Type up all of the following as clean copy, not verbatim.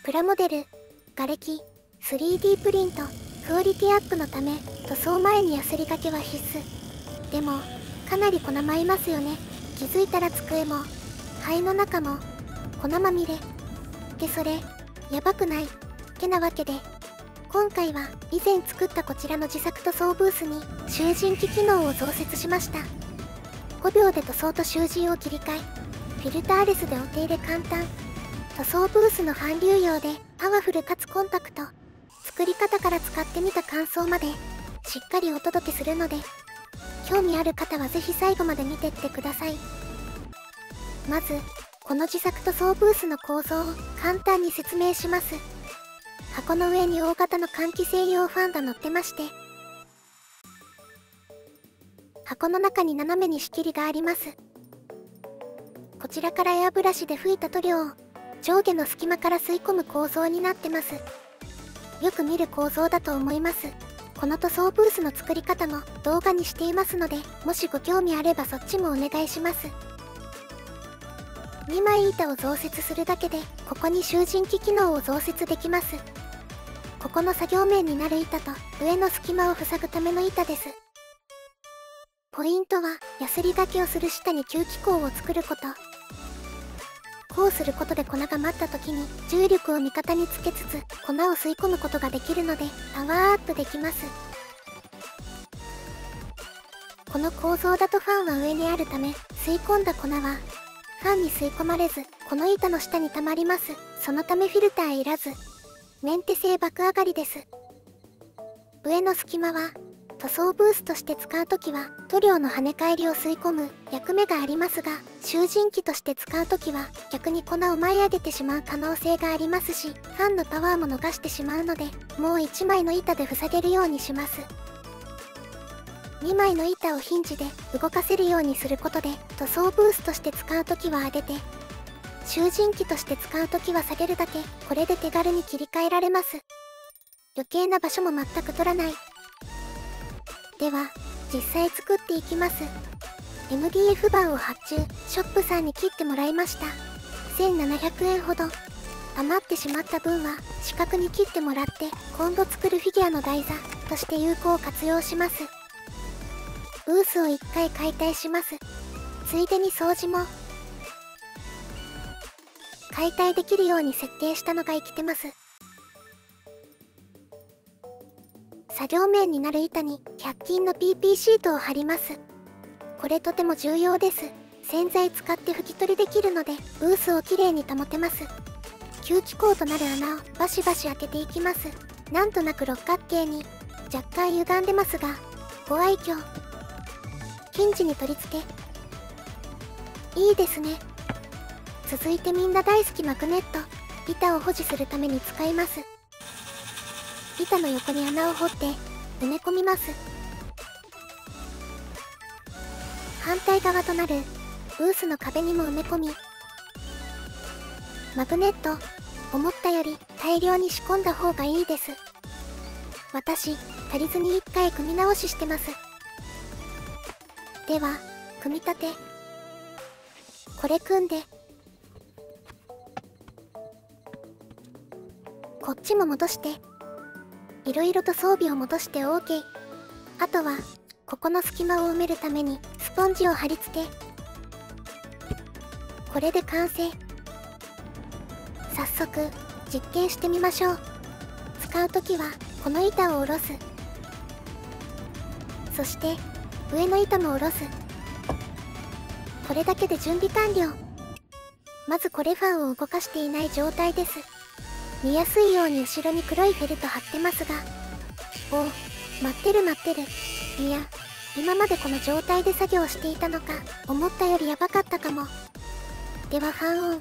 プラモデル、瓦礫、3D プリント、クオリティアップのため塗装前にヤスリがけは必須。でもかなり粉舞いますよね。気づいたら机も灰の中も粉まみれってそれやばくないってなわけで、今回は以前作ったこちらの自作塗装ブースに集塵機機能を増設しました。5秒で塗装と集塵を切り替え、フィルターレスでお手入れ簡単。塗装ブースの韓流用でパワフルかつコンパクト。作り方から使ってみた感想までしっかりお届けするので、興味ある方はぜひ最後まで見てってください。まずこの自作塗装ブースの構造を簡単に説明します。箱の上に大型の換気扇用ファンが乗ってまして、箱の中に斜めに仕切りがあります。こちらからエアブラシで吹いた塗料を上下の隙間から吸い込む構造になってます。よく見る構造だと思います。この塗装ブースの作り方も動画にしていますので、もしご興味あればそっちもお願いします。2枚板を増設するだけでここに集塵機機能を増設できます。ここの作業面になる板と上の隙間を塞ぐための板です。ポイントはヤスリがけをする下に吸気口を作ること。こうすることで粉が舞った時に重力を味方につけつつ粉を吸い込むことができるのでパワーアップできます。この構造だとファンは上にあるため、吸い込んだ粉はファンに吸い込まれずこの板の下に溜まります。そのためフィルターいらず、メンテ性爆上がりです。上の隙間は塗装ブースとして使うときは塗料の跳ね返りを吸い込む役目がありますが、集塵機として使うときは逆に粉を舞い上げてしまう可能性がありますし、ファンのパワーも逃してしまうので、もう1枚の板で塞げるようにします。2枚の板をヒンジで動かせるようにすることで、塗装ブースとして使うときは上げて、集塵機として使うときは下げるだけ。これで手軽に切り替えられます。余計な場所も全く取らない。では実際作っていきます。 MDF 板を発注、ショップさんに切ってもらいました。1700円ほど。余ってしまった分は四角に切ってもらって、今度作るフィギュアの台座として有効活用します。ブースを1回解体します。ついでに掃除も。解体できるように設計したのが生きてます。作業面になる板に100均の PP シートを貼ります。これとても重要です。洗剤使って拭き取りできるのでブースをきれいに保てます。吸気口となる穴をバシバシ開けていきます。なんとなく六角形に若干歪んでますが、ご愛嬌。ヒンジに取り付け。いいですね。続いてみんな大好きマグネット。板を保持するために使います。板の横に穴を掘って埋め込みます。反対側となるブースの壁にも埋め込み、マグネット思ったより大量に仕込んだ方がいいです。私足りずに1回組み直ししてます。では組み立て。これ組んでこっちも戻して、いろいろと装備を戻して OK。 あとはここの隙間を埋めるためにスポンジを貼り付け。これで完成。早速実験してみましょう。使うときはこの板を下ろす。そして上の板も下ろす。これだけで準備完了。まずこれファンを動かしていない状態です。見やすいように後ろに黒いフェルト貼ってますが、おお、待ってる待ってる。いや、今までこの状態で作業していたのか。思ったよりやばかったかも。ではファンオン。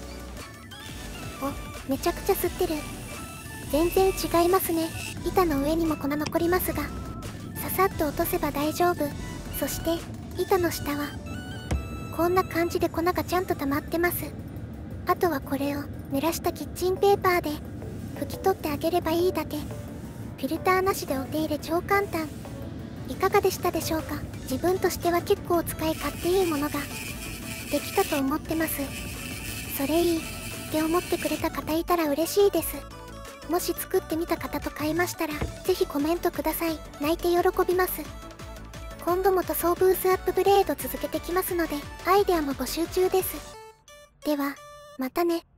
お、めちゃくちゃ吸ってる。全然違いますね。板の上にも粉残りますが、ささっと落とせば大丈夫。そして板の下はこんな感じで粉がちゃんと溜まってます。あとはこれを濡らしたキッチンペーパーで拭き取ってあげればいいだけ。フィルターなしでお手入れ超簡単。いかがでしたでしょうか。自分としては結構使い勝手いいものができたと思ってます。それいい。 って思ってくれた方いたら嬉しいです。もし作ってみた方と買いましたら、ぜひコメントください。泣いて喜びます。今後も塗装ブースアップグレード続けてきますので、アイデアも募集中です。では、またね。